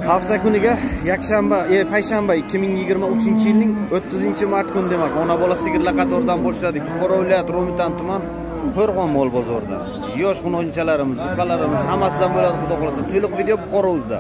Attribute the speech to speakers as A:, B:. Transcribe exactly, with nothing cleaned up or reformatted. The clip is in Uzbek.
A: Hafta kuniga yakshanba, e, payshanba ikki ming yigirma uchinchi yilning o'ttizinchi mart kuni demak, ona bola sigirlar qatoridan boshladik. Buxoro viloyati Romitan tuman Qo'rg'on mol bozorida. Yosh xunonchalarimiz, buqalarimiz hammasidan bo'ladi, xudo xolasa. To'liq video Buxoro o'zida.